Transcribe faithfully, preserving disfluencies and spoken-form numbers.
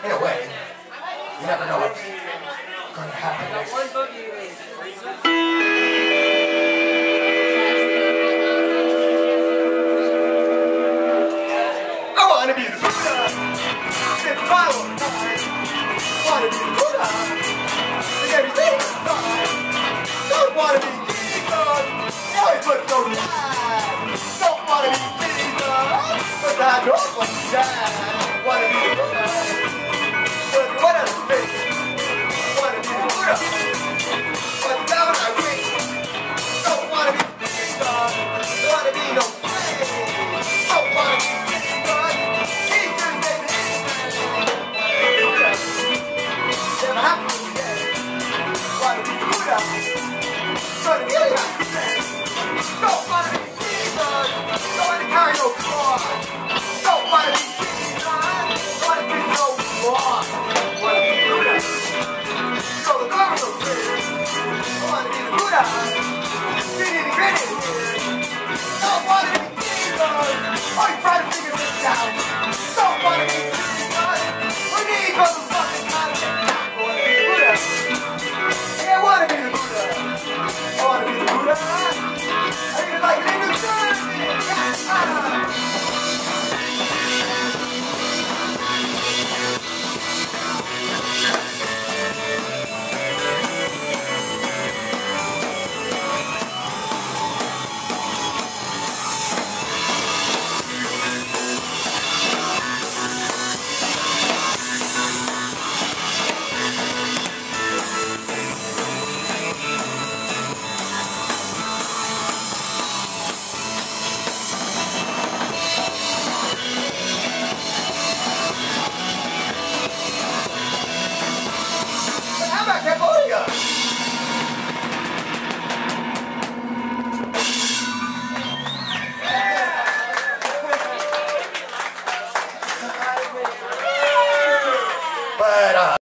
in a way, you never know what's going to happen next. I want to be the Buddha. If I were mine, I want to be the Buddha. And everything is fine. Don't want to be Jesus. Always look so bad. Don't want to be Jesus. But I don't want to die.